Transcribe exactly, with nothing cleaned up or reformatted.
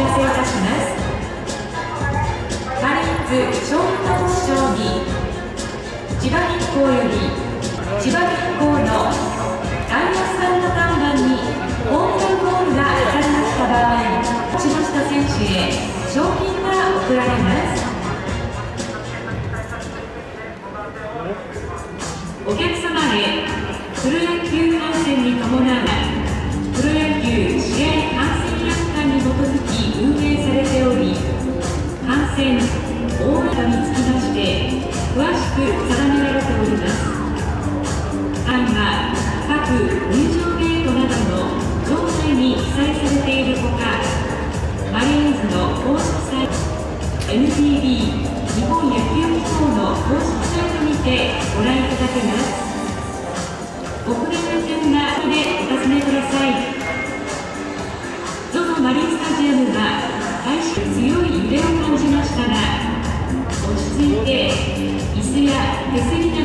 せいたします。マリーンズ勝利投手賞に千葉銀行より千葉銀行のダイヤスタンド看板にホームランボールが当たりました場合、勝ちました選手へ賞金が贈られます。お客様へプロ野球観戦に伴うプロ野球試合観戦約款に基づき運営されており、観戦、大型につきまして詳しく定められております。案は各入場ゲートなどの場内に記載されているほか、マリーンズの公式サイト エヌピービー 日本野球機構の公式サイトにてご覧いただけます。ご不便な点が後でお尋ねください。 ゾゾ マリンスタジアムは最初強い揺れを感じましたが、落ち着いて椅子や手すりなど